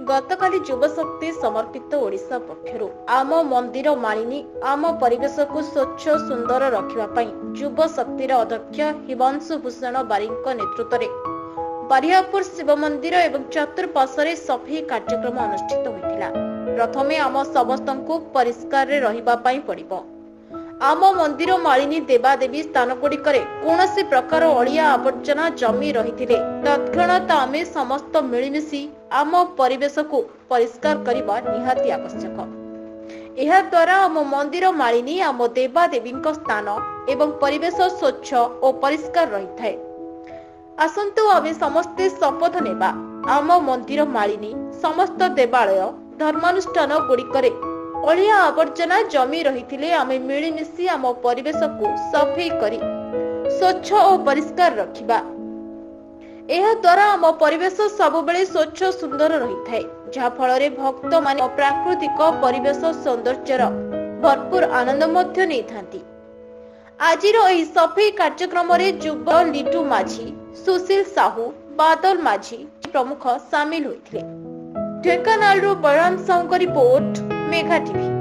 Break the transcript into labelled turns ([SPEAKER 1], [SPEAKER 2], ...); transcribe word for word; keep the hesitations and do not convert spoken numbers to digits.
[SPEAKER 1] गतकाली युवशक्ति समर्पित ओडिशा पक्षरु आम मंदिर मालिनी आम परिवेश को स्वच्छ सुंदर रखापी युवशक्तिर अध्यक्ष हिमांशु भूषण बारिक नेतृत्व में बारियापुर शिव मंदिर एवं चतुर्पार्श्वे सफाई कार्यक्रम अनुष्ठित होता। प्रथमे आम समस्त परिष्कार रही पड़ो। आम मंदिर मालिनी देवादेवी स्थान गुड़िक कौन प्रकार अलिया आवर्जना जमी रही तत्क्षणात आम समस्त मिलमिशी आम परिवेश को परिष्कार करने निहाती आवश्यक। यह द्वारा आम मंदिर मालिनी आम देवादेवी स्थान एवं परिवेश स्वच्छ और परिष्कार रही है। आसंतु आम समस्ते शपथ नेबा आम मंदिर मालिनी समस्त देवालय धर्मानुष्ठान गुड़िक अलिया आवर्जना जमी रही आम मिलमिशी आम परिवेश को सफाई करी स्वच्छ और परिष्कार रखिबा। यह द्वारा आम परिवेश सबुबले स्वच्छ सुंदर रही है, जहा फल भक्त माने प्राकृतिक परिवेश सौंदर्यर भरपूर आनंद मध्य नहीं थांती। आजिर एही सफाई कार्यक्रम रे जुब लिटू माझी, सुशील साहू, बादल माझी प्रमुख सामिल होइथिले। ढेंकानाल रो बलराम साहू रिपोर्ट मेघा टीवी।